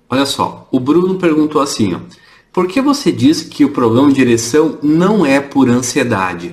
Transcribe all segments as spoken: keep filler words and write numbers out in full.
Olha só, o Bruno perguntou assim, ó, por que você diz que o problema de ereção não é por ansiedade?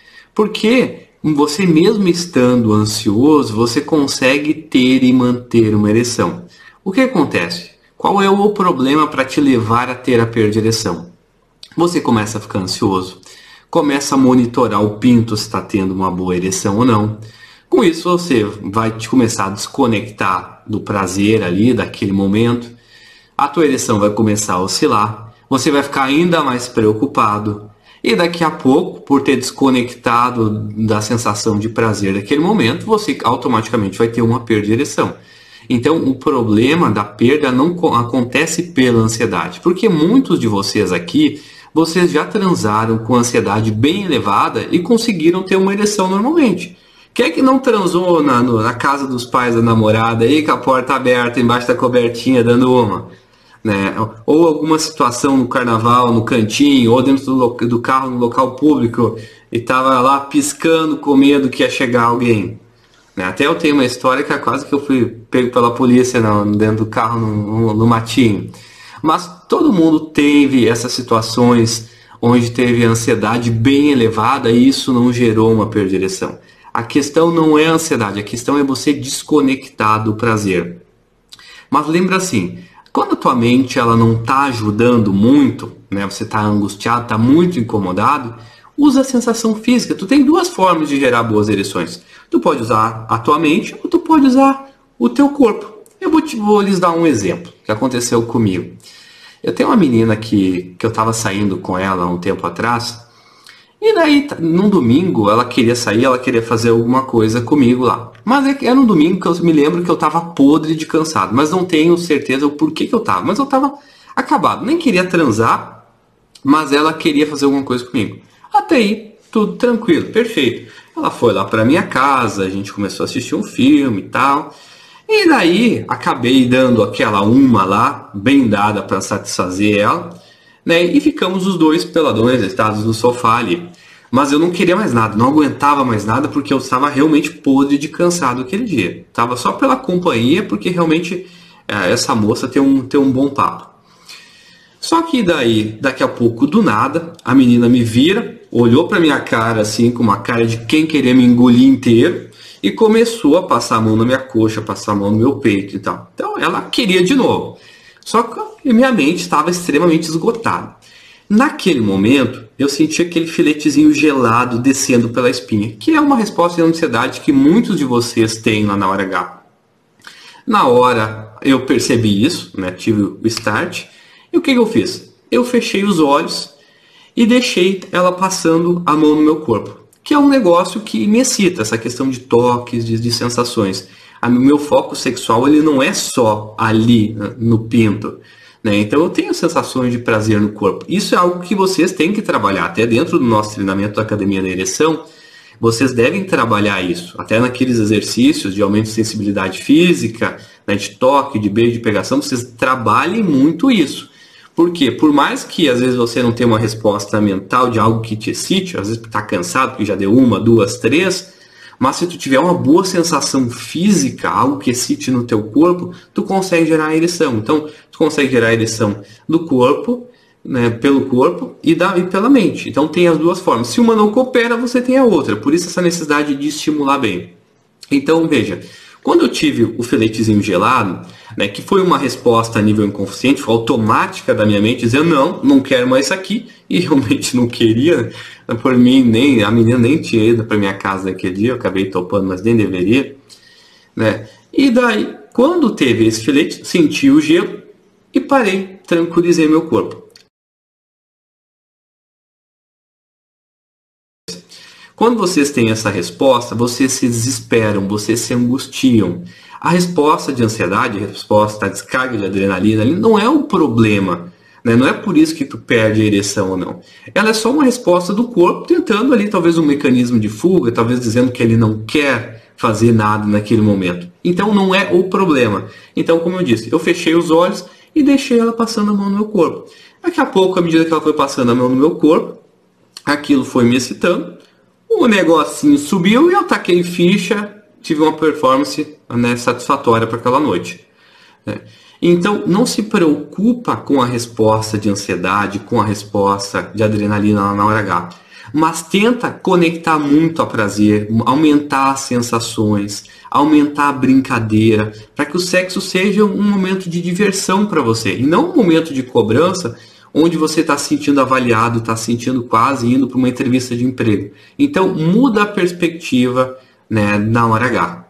Porque você mesmo estando ansioso, você consegue ter e manter uma ereção. O que acontece? Qual é o problema para te levar a ter a perda de ereção? Você começa a ficar ansioso, começa a monitorar o pinto se está tendo uma boa ereção ou não. Com isso você vai te começar a desconectar do prazer ali, daquele momento. A tua ereção vai começar a oscilar, você vai ficar ainda mais preocupado. E daqui a pouco, por ter desconectado da sensação de prazer daquele momento, você automaticamente vai ter uma perda de ereção. Então, o problema da perda não acontece pela ansiedade, porque muitos de vocês aqui, vocês já transaram com ansiedade bem elevada e conseguiram ter uma ereção normalmente. Quem é que não transou na, na casa dos pais da namorada aí, com a porta aberta, embaixo da cobertinha, dando uma? Né? Ou alguma situação no carnaval, no cantinho, ou dentro do, do carro, no local público, e estava lá piscando com medo que ia chegar alguém. Né? Até eu tenho uma história que é quase que eu fui pego pela polícia no, dentro do carro, no, no matinho. Mas todo mundo teve essas situações onde teve ansiedade bem elevada e isso não gerou uma perda de ereção. A questão não é a ansiedade, a questão é você desconectar do prazer. Mas lembra assim, quando a tua mente ela não está ajudando muito, né, você está angustiado, está muito incomodado, usa a sensação física. Tu tem duas formas de gerar boas ereções. Tu pode usar a tua mente ou tu pode usar o teu corpo. Eu vou, te, vou lhes dar um exemplo que aconteceu comigo. Eu tenho uma menina que, que eu estava saindo com ela há um tempo atrás. E daí, num domingo, ela queria sair, ela queria fazer alguma coisa comigo lá. Mas era um domingo que eu me lembro que eu estava podre de cansado. Mas não tenho certeza o porquê que eu estava. Mas eu estava acabado. Nem queria transar, mas ela queria fazer alguma coisa comigo. Até aí, tudo tranquilo, perfeito. Ela foi lá para minha casa, a gente começou a assistir um filme e tal. E daí, acabei dando aquela uma lá, bem dada para satisfazer ela. Né? E ficamos os dois peladões, deitados no sofá ali. Mas eu não queria mais nada, não aguentava mais nada, porque eu estava realmente podre de cansado aquele dia. Estava só pela companhia, porque realmente é, essa moça tem um, tem um bom papo. Só que daí, daqui a pouco, do nada, a menina me vira, olhou pra minha cara assim, com uma cara de quem queria me engolir inteiro, e começou a passar a mão na minha coxa, passar a mão no meu peito e tal. Então ela queria de novo. Só que minha mente estava extremamente esgotada. Naquele momento, eu senti aquele filetezinho gelado descendo pela espinha, que é uma resposta de ansiedade que muitos de vocês têm lá na hora H. Na hora eu percebi isso, né? Tive o start. E o que eu fiz? Eu fechei os olhos e deixei ela passando a mão no meu corpo, que é um negócio que me excita, essa questão de toques, de, de sensações. O meu foco sexual ele não é só ali no pinto, né? Então eu tenho sensações de prazer no corpo. Isso é algo que vocês têm que trabalhar. Até dentro do nosso treinamento da Academia da Ereção, vocês devem trabalhar isso. Até naqueles exercícios de aumento de sensibilidade física, né, de toque, de beijo, de pegação, vocês trabalhem muito isso. Por quê? Por mais que às vezes você não tenha uma resposta mental de algo que te excite, às vezes está cansado porque já deu uma, duas, três, mas se tu tiver uma boa sensação física, algo que excite no teu corpo, tu consegue gerar a ereção. Então, tu consegue gerar a ereção do corpo, né, pelo corpo e, da, e pela mente. Então, tem as duas formas. Se uma não coopera, você tem a outra. Por isso, essa necessidade de estimular bem. Então, veja, quando eu tive o filetezinho gelado, né, que foi uma resposta a nível inconsciente, foi automática da minha mente, dizendo, não, não quero mais isso aqui, e realmente não queria, por mim, nem, a menina nem tinha ido para minha casa naquele dia, eu acabei topando, mas nem deveria, né, e daí, quando teve esse filete, senti o gelo, e parei, tranquilizei meu corpo. Quando vocês têm essa resposta, vocês se desesperam, vocês se angustiam. A resposta de ansiedade, a resposta à descarga de adrenalina, não é o problema. Né? Não é por isso que tu perde a ereção ou não. Ela é só uma resposta do corpo tentando ali talvez um mecanismo de fuga, talvez dizendo que ele não quer fazer nada naquele momento. Então não é o problema. Então, como eu disse, eu fechei os olhos e deixei ela passando a mão no meu corpo. Daqui a pouco, à medida que ela foi passando a mão no meu corpo, aquilo foi me excitando. O negocinho subiu e eu taquei ficha, tive uma performance, né, satisfatória para aquela noite. né? Então, não se preocupa com a resposta de ansiedade, com a resposta de adrenalina na hora H. Mas tenta conectar muito a prazer, aumentar as sensações, aumentar a brincadeira, para que o sexo seja um momento de diversão para você, e não um momento de cobrança, onde você está se sentindo avaliado, está se sentindo quase indo para uma entrevista de emprego. Então, muda a perspectiva, né, na hora H.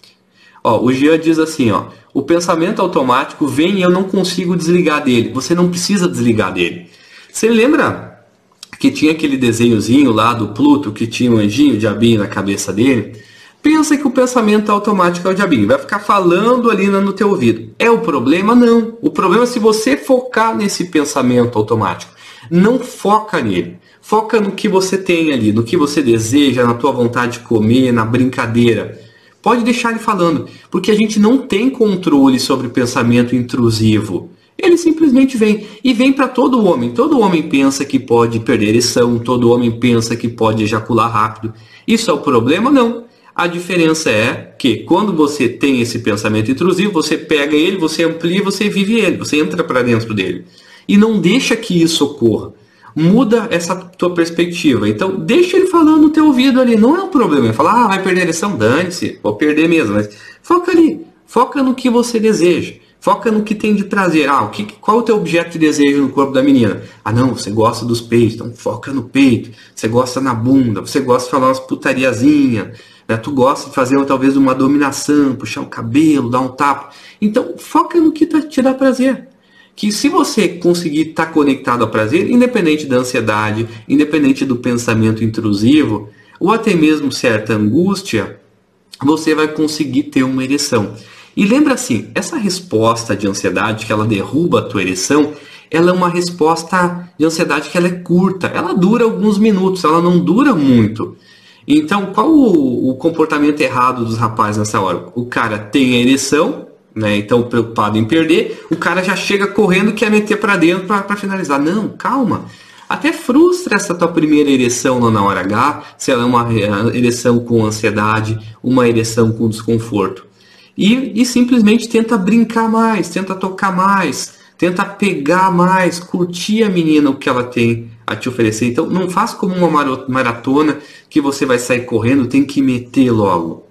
Ó, o Jean diz assim, ó, o pensamento automático vem e eu não consigo desligar dele. Você não precisa desligar dele. Você lembra que tinha aquele desenhozinho lá do Pluto, que tinha um anjinho, o diabinho na cabeça dele? Pensa que o pensamento automático é o diabinho, vai ficar falando ali no teu ouvido. É o problema? Não. O problema é se você focar nesse pensamento automático. Não foca nele. Foca no que você tem ali, no que você deseja, na tua vontade de comer, na brincadeira. Pode deixar ele falando, porque a gente não tem controle sobre o pensamento intrusivo. Ele simplesmente vem, e vem para todo homem. Todo homem pensa que pode perder ereção, todo homem pensa que pode ejacular rápido. Isso é o problema? Não. A diferença é que quando você tem esse pensamento intrusivo, você pega ele, você amplia, você vive ele, você entra para dentro dele. E não deixa que isso ocorra. Muda essa tua perspectiva. Então, deixa ele falando no teu ouvido ali. Não é um problema. Ele fala, ah, vai perder a ereção? Dane-se. Vou perder mesmo. Mas foca ali. Foca no que você deseja. Foca no que tem de prazer. Ah, o que, qual é o teu objeto de desejo no corpo da menina? Ah, não, você gosta dos peitos. Então, foca no peito. Você gosta na bunda. Você gosta de falar umas putariazinhas. Né? Tu gosta de fazer talvez uma dominação, puxar o cabelo, dar um tapa. Então, foca no que tá, te dá prazer. Que se você conseguir estar conectado ao prazer, independente da ansiedade, independente do pensamento intrusivo, ou até mesmo certa angústia, você vai conseguir ter uma ereção. E lembra assim, essa resposta de ansiedade, que ela derruba a tua ereção, ela é uma resposta de ansiedade que ela é curta, ela dura alguns minutos, ela não dura muito. Então, qual o, o comportamento errado dos rapazes nessa hora? O cara tem a ereção, né? Então, preocupado em perder, o cara já chega correndo e quer meter para dentro para finalizar. Não, calma. Até frustra essa tua primeira ereção lá na hora H, se ela é uma ereção com ansiedade, uma ereção com desconforto. E, e simplesmente tenta brincar mais, tenta tocar mais, tenta pegar mais, curtir a menina, o que ela tem a te oferecer. Então, não faz como uma maratona que você vai sair correndo, tem que meter logo.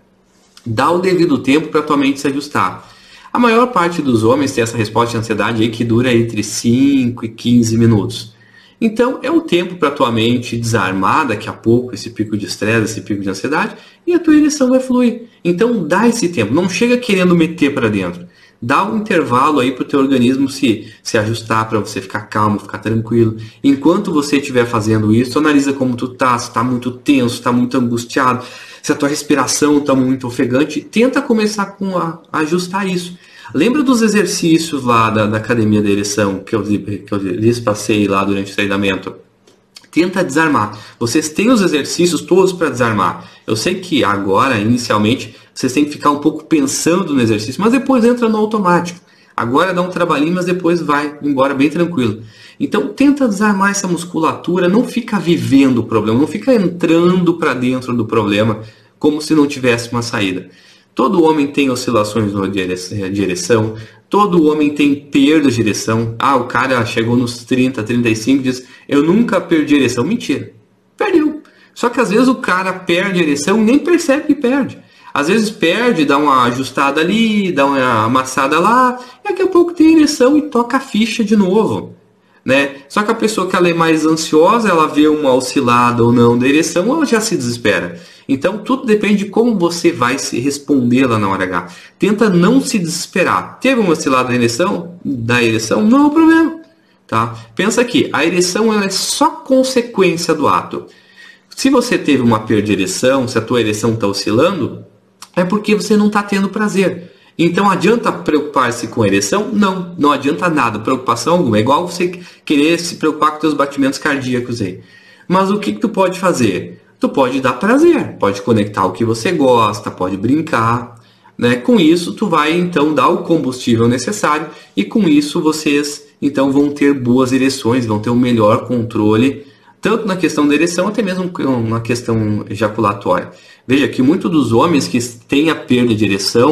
Dá o devido tempo para tua mente se ajustar. A maior parte dos homens tem essa resposta de ansiedade aí que dura entre cinco e quinze minutos. Então, é um tempo para a tua mente desarmar daqui a pouco esse pico de estresse, esse pico de ansiedade, e a tua ereção vai fluir. Então, dá esse tempo. Não chega querendo meter para dentro. Dá um intervalo aí para o teu organismo se, se ajustar, para você ficar calmo, ficar tranquilo. Enquanto você estiver fazendo isso, analisa como tu tá, se está muito tenso, está muito angustiado, se a tua respiração está muito ofegante. Tenta começar com a, a ajustar isso. Lembra dos exercícios lá da, da academia da ereção que eu, que eu lhes passei lá durante o treinamento? Tenta desarmar. Vocês têm os exercícios todos para desarmar. Eu sei que agora, inicialmente, vocês têm que ficar um pouco pensando no exercício, mas depois entra no automático. Agora dá um trabalhinho, mas depois vai embora bem tranquilo. Então tenta desarmar essa musculatura, não fica vivendo o problema, não fica entrando para dentro do problema como se não tivesse uma saída. Todo homem tem oscilações de ereção, todo homem tem perda de ereção. Ah, o cara chegou nos trinta, trinta e cinco e diz, eu nunca perdi ereção. Mentira, perdeu. Só que às vezes o cara perde a ereção e nem percebe que perde. Às vezes perde, dá uma ajustada ali, dá uma amassada lá, e daqui a pouco tem ereção e toca a ficha de novo. Né? Só que a pessoa que ela é mais ansiosa, ela vê uma oscilada ou não da ereção, ela já se desespera. Então tudo depende de como você vai se responder lá na hora H. Tenta não se desesperar. Teve uma oscilada da ereção? Da ereção? Não é um problema. Tá? Pensa aqui, a ereção ela é só consequência do ato. Se você teve uma perda de ereção, se a tua ereção está oscilando, é porque você não está tendo prazer. Então adianta preocupar-se com a ereção? Não, não adianta nada, preocupação alguma. É igual você querer se preocupar com teus batimentos cardíacos aí. Mas o que, que tu pode fazer? Tu pode dar prazer, pode conectar o que você gosta, pode brincar. Né? Com isso, tu vai então dar o combustível necessário e com isso vocês então vão ter boas ereções, vão ter um melhor controle, tanto na questão da ereção, até mesmo na questão ejaculatória. Veja que muitos dos homens que têm a perda de ereção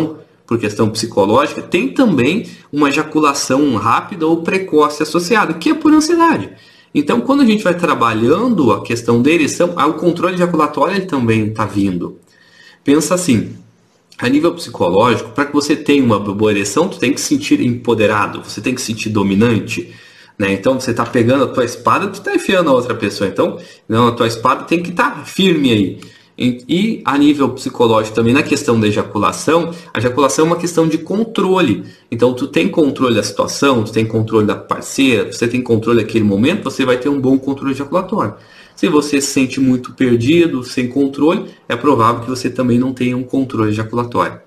por questão psicológica, tem também uma ejaculação rápida ou precoce associada, que é por ansiedade. Então, quando a gente vai trabalhando a questão da ereção, o controle ejaculatório ele também está vindo. Pensa assim, a nível psicológico, para que você tenha uma boa ereção, tu tem que se sentir empoderado, você tem que se sentir dominante. Né? Então, você está pegando a tua espada, tu está enfiando a outra pessoa. Então, não, a tua espada tem que estar tá firme aí. E a nível psicológico também, na questão da ejaculação, a ejaculação é uma questão de controle. Então, tu tem controle da situação, tu tem controle da parceira, você tem controle daquele momento, você vai ter um bom controle ejaculatório. Se você se sente muito perdido, sem controle, é provável que você também não tenha um controle ejaculatório.